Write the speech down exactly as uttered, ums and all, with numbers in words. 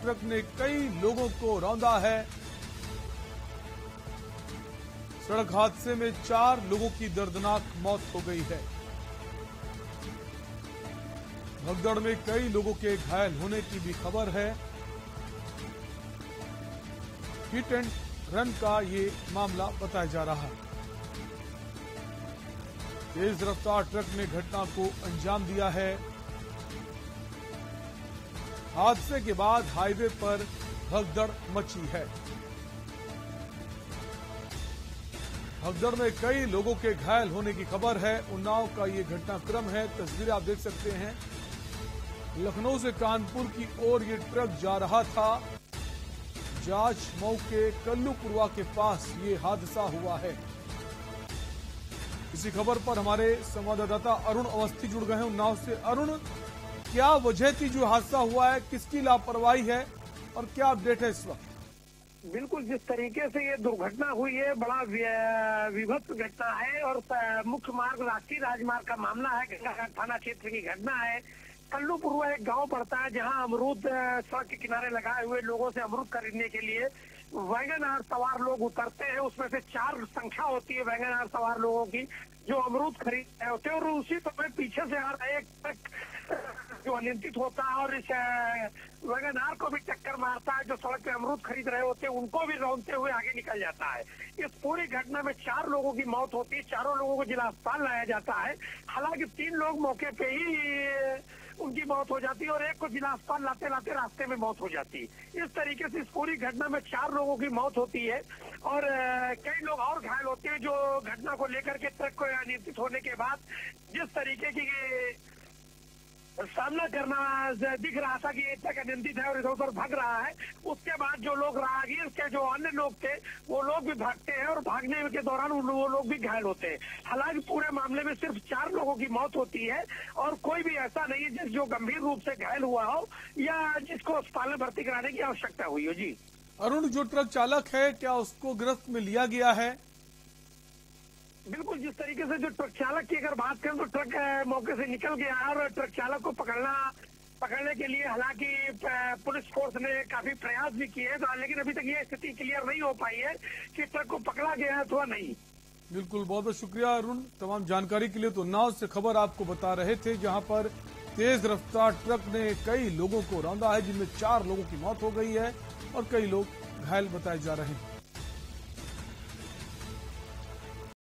Truck ने कई लोगों को रौंदा है। सड़क हादसे में चार लोगों की दर्दनाक मौत हो गई है। भगदड़ में कई लोगों के घायल होने की भी खबर है। हिट एंड रन का ये मामला बताया जा रहा है। तेज रफ्तार ट्रक ने घटना को अंजाम दिया है। हादसे के बाद हाईवे पर भगदड़ मची है। भगदड़ में कई लोगों के घायल होने की खबर है। उन्नाव का ये घटनाक्रम है। तस्वीरें आप देख सकते हैं। लखनऊ से कानपुर की ओर ये ट्रक जा रहा था। जांच मऊ के कल्लूपुरवा के पास ये हादसा हुआ है। इसी खबर पर हमारे संवाददाता अरुण अवस्थी जुड़ गए हैं उन्नाव से। अरुण, क्या वजह थी जो हादसा हुआ है, किसकी लापरवाही है और क्या अपडेट है इस वक्त? बिल्कुल, जिस तरीके से ये दुर्घटना हुई है बड़ा विभत्स घटना है और मुख्य मार्ग राष्ट्रीय राजमार्ग का मामला है। गंगाघाट थाना क्षेत्र की घटना है। कल्लूपुरवा एक गांव पड़ता है जहां अमरूद सड़क के किनारे लगाए हुए लोगों से अमरूद खरीदने के लिए वैगन आर सवार लोग उतरते हैं। उसमें से चार संख्या होती है वैगन आर सवार लोगों की जो अमरूद खरीद रहे होते हैं और उसी समय पीछे से आ रहा है एक ट्रक जो अनियंत्रित होता है और इस वैगन आर को भी टक्कर मारता है। जो सड़क पे अमरूद खरीद रहे होते हैं उनको भी रौंदते हुए आगे निकल जाता है। इस पूरी घटना में चार लोगों की मौत होती है। चारों लोगों को जिला अस्पताल लाया जाता है। हालांकि तीन लोग मौके पे ही उनकी मौत हो जाती है और एक को जिला अस्पताल लाते लाते रास्ते में मौत हो जाती है। इस तरीके से इस पूरी घटना में चार लोगों की मौत होती है और कई लोग और घायल होते हैं जो घटना को लेकर के ट्रक को अनियंत्रित होने के बाद जिस तरीके की सामना करना दिख रहा था कि ट्रक अनियंत्रित है और इधर उधर भाग रहा है। उसके बाद जो लोग राहगीर के जो अन्य लोग थे वो लोग भी भागते हैं और भागने के दौरान वो लोग भी घायल होते हैं। हालांकि पूरे मामले में सिर्फ चार लोगों की मौत होती है और कोई भी ऐसा नहीं है जिस जो गंभीर रूप से घायल हुआ हो या जिसको अस्पताल में भर्ती कराने की आवश्यकता हुई हो। जी अरुण, जो ट्रक चालक है क्या उसको गिरफ्त में लिया गया है? बिल्कुल, जिस तरीके से जो ट्रक चालक की अगर बात करें तो ट्रक मौके से निकल गया है और ट्रक चालक को पकड़ना पकड़ने के लिए हालांकि पुलिस फोर्स ने काफी प्रयास भी किए हैं, लेकिन अभी तक ये स्थिति क्लियर नहीं हो पाई है कि ट्रक को पकड़ा गया है अथवा नहीं। बिल्कुल, बहुत बहुत शुक्रिया अरुण तमाम जानकारी के लिए। तो उन्नाव से खबर आपको बता रहे थे जहां पर तेज रफ्तार ट्रक ने कई लोगों को रौंदा है जिनमें चार लोगों की मौत हो गई है और कई लोग घायल बताए जा रहे हैं।